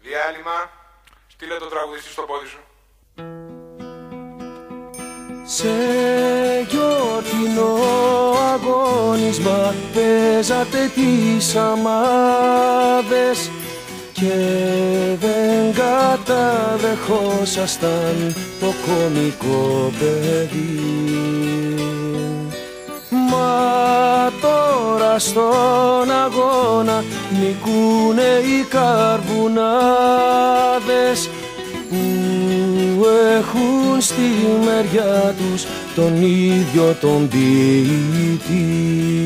Διάλειμμα, στείλε το τραγουδιστή στο πόδι σου. Σε γιορτινό αγώνισμα παίζατε τις αμάδες και δεν καταδεχόσασταν το κωμικό παιδί. Μα τώρα στον αγώνα νικούνε οι καρβουνάδες που έχουν στη μεριά τους τον ίδιο τον ποιητή.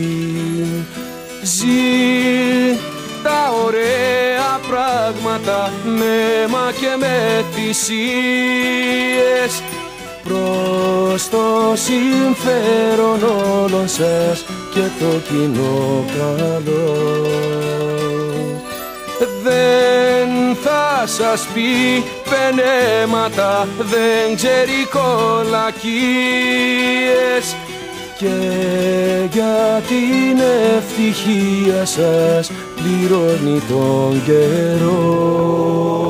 Ζει τα ωραία πράγματα με αίμα και με θυσίες προς το συμφέρον όλων σας και το κοινό καλό. Δεν θα σας πει πενέματα, δεν ξέρει κολακίες και για την ευτυχία σας πληρώνει τον καιρό.